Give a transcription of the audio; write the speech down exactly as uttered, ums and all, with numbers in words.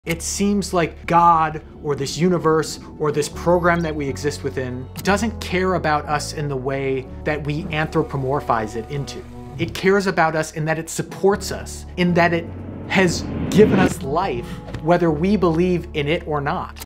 It seems like God or this universe or this program that we exist within doesn't care about us in the way that we anthropomorphize it into. It cares about us in that it supports us, in that it has given us life, whether we believe in it or not.